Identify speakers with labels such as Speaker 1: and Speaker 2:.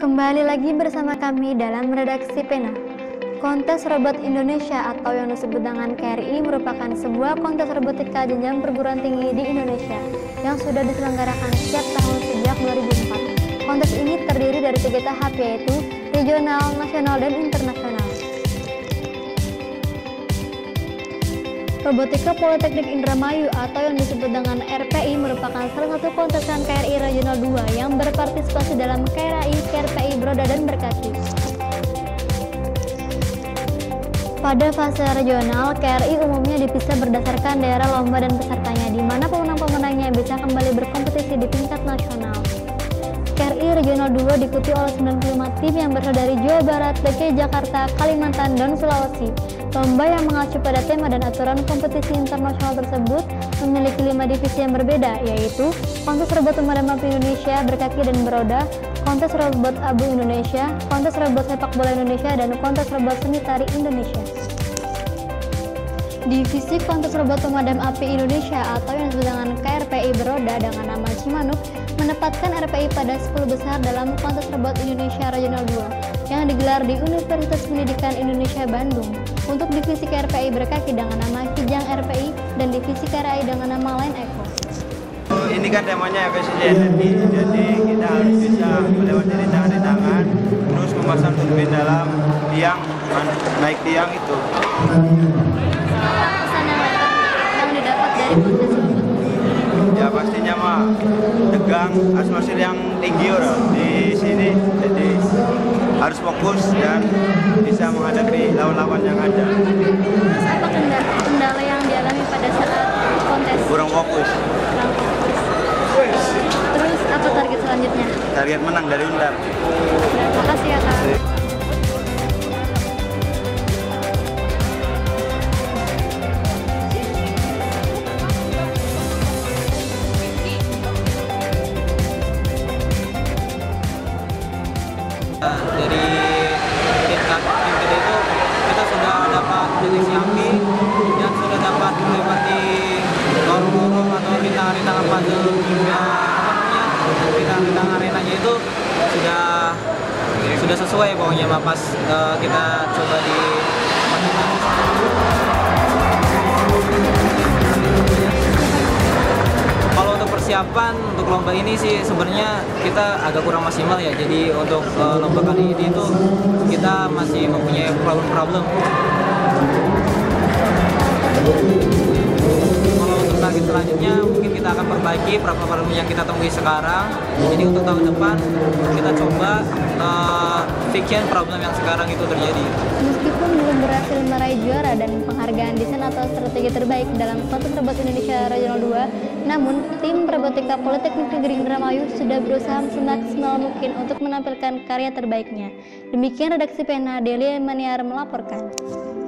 Speaker 1: Kembali lagi bersama kami dalam redaksi Pena. Kontes Robot Indonesia atau yang disebut dengan KRI merupakan sebuah kontes robotika jenjang perguruan tinggi di Indonesia yang sudah diselenggarakan setiap tahun sejak 2004. Kontes ini terdiri dari 3 tahap, yaitu regional, nasional, dan internasional. Robotika Politeknik Indramayu atau yang disebut dengan RPI merupakan salah satu kontesan KRI Regional 2 yang berpartisipasi dalam KRPI Beroda dan Berkaki. Pada fase regional, KRI umumnya dipisah berdasarkan daerah lomba dan pesertanya, di mana pemenang-pemenangnya bisa kembali berkompetisi di tingkat nasional. KRI Regional 2 diikuti oleh 95 tim yang berasal dari Jawa Barat, DKI Jakarta, Kalimantan, dan Sulawesi. Lomba yang mengacu pada tema dan aturan kompetisi internasional tersebut memiliki 5 divisi yang berbeda, yaitu Kontes Robot Pemadam Api Indonesia Berkaki dan Beroda, Kontes Robot Abu Indonesia, Kontes Robot Sepak Bola Indonesia, dan Kontes Robot Seni Tari Indonesia. Divisi Kontes Robot Pemadam Api Indonesia atau yang disebut dengan KRPI Beroda dengan nama Cimanuk menempatkan RPI pada 10 besar dalam Kontes Robot Indonesia Regional 2 yang digelar di Universitas Pendidikan Indonesia Bandung. Untuk divisi KRPI Berkaki dengan nama Kijang RPI dan divisi KRI dengan nama Line Eco.
Speaker 2: Ini kan temanya efisiensi energi, jadi kita harus bisa melewati rintangan-rintangan, terus memasang turbin dalam tiang, naik tiang itu.
Speaker 1: Pesan yang didapat dari kontes tersebut?
Speaker 2: Ya pastinya mah tegang, atmosfer yang tinggi orang di sini, jadi harus fokus dan bisa menghadapi lawan-lawan yang ada.
Speaker 1: Terus apa kendala yang dialami pada saat kontes?
Speaker 2: Kurang fokus.
Speaker 1: Terus apa target selanjutnya?
Speaker 2: Target menang dari Undar.
Speaker 1: Terima kasih ya Kak.
Speaker 3: Dari tingkat tim kita itu kita sudah dapat deteksi api dan sudah dapat melewati lorong-lorong atau rintangan-rintangan puzzle rintangan arenanya itu sudah sesuai pokoknya pas kita coba di persiapan untuk lomba ini sih sebenarnya kita agak kurang maksimal ya. Jadi untuk lomba kali ini itu kita masih mempunyai problem. Kalau untuk target selanjutnya mungkin kita akan perbaiki problem yang kita temui sekarang. Jadi untuk tahun depan kita coba fiction problem yang sekarang itu terjadi.
Speaker 1: Meskipun belum berhasil meraih juara dan penghargaan desain atau strategi terbaik dalam Kontes Robot Indonesia Regional 2, namun tim Robotika Politeknik Negeri Indramayu sudah berusaha semaksimal mungkin untuk menampilkan karya terbaiknya. Demikian redaksi Pena, Delia Maniar melaporkan.